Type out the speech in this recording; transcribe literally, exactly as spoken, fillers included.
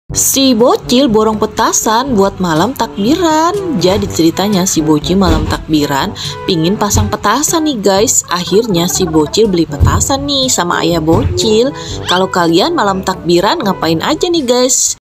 Si bocil borong petasan buat malam takbiran. Jadi ceritanya si bocil malam takbiran pingin pasang petasan nih guys. Akhirnya si bocil beli petasan nih sama ayah bocil. Kalau kalian malam takbiran ngapain aja nih guys?